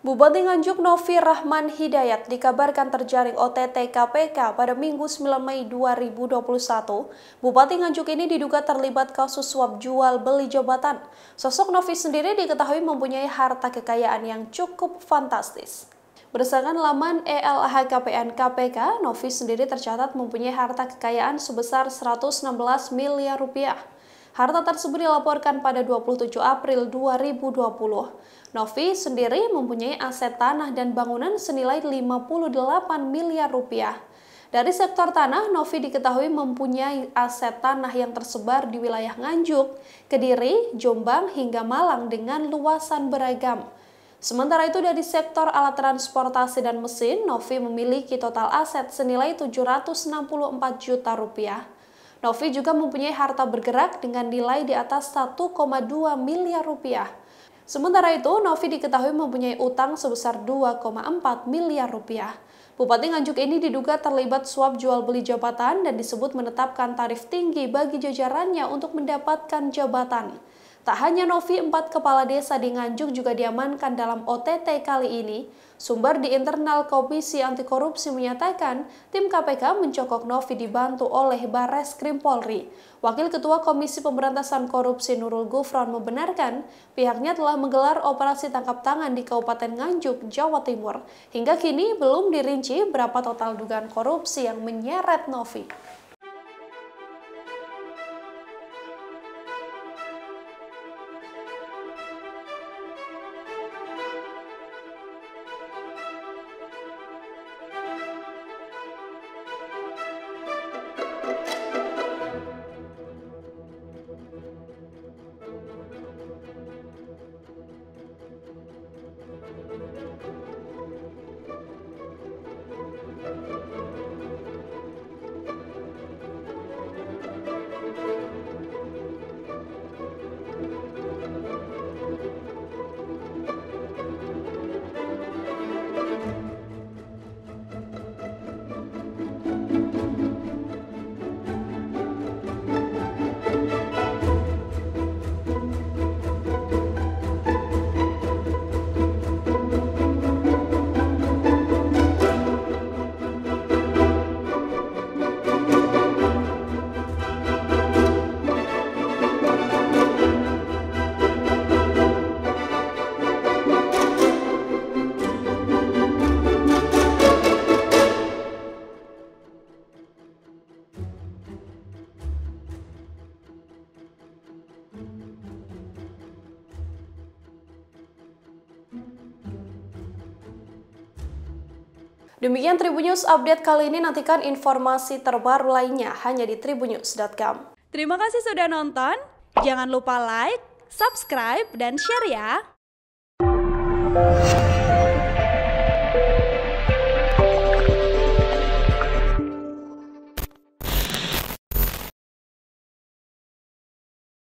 Bupati Nganjuk Novi Rahman Hidayat dikabarkan terjaring OTT KPK pada Minggu 9 Mei 2021. Bupati Nganjuk ini diduga terlibat kasus suap jual beli jabatan. Sosok Novi sendiri diketahui mempunyai harta kekayaan yang cukup fantastis. Berdasarkan laman LHKPN KPK, Novi sendiri tercatat mempunyai harta kekayaan sebesar 116 miliar rupiah. Harta tersebut dilaporkan pada 27 April 2020. Novi sendiri mempunyai aset tanah dan bangunan senilai 58 miliar rupiah. Dari sektor tanah, Novi diketahui mempunyai aset tanah yang tersebar di wilayah Nganjuk, Kediri, Jombang, hingga Malang dengan luasan beragam. Sementara itu dari sektor alat transportasi dan mesin, Novi memiliki total aset senilai 764 juta rupiah. Novi juga mempunyai harta bergerak dengan nilai di atas 1,2 miliar rupiah. Sementara itu, Novi diketahui mempunyai utang sebesar 2,4 miliar rupiah. Bupati Nganjuk ini diduga terlibat suap jual beli jabatan dan disebut menetapkan tarif tinggi bagi jajarannya untuk mendapatkan jabatan. Tak hanya Novi, 4 kepala desa di Nganjuk juga diamankan dalam OTT kali ini. Sumber di internal Komisi Anti Korupsi menyatakan tim KPK mencokok Novi dibantu oleh Barreskrim Polri. Wakil Ketua Komisi Pemberantasan Korupsi Nurul Gufron membenarkan pihaknya telah menggelar operasi tangkap tangan di Kabupaten Nganjuk, Jawa Timur. Hingga kini belum dirinci berapa total dugaan korupsi yang menyeret Novi. Demikian Tribun News Update kali ini, nantikan informasi terbaru lainnya hanya di tribunnews.com. Terima kasih sudah nonton, jangan lupa like, subscribe, dan share ya!